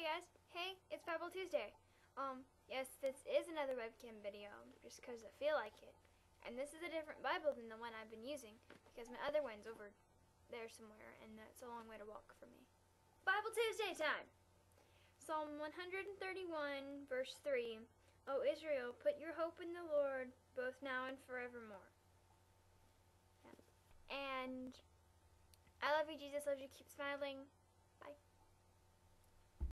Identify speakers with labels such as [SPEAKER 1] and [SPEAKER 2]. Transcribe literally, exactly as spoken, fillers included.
[SPEAKER 1] guys, hey, it's Bible Tuesday. Um, yes, this is another webcam video, just because I feel like it. And this is a different Bible than the one I've been using, because my other one's over there somewhere, and that's a long way to walk for me. Bible Tuesday time! Psalm one thirty-one, verse three. O Israel, put your hope in the Lord, both now and forevermore. Yeah. And I love you, Jesus loves you, keep smiling. Bye.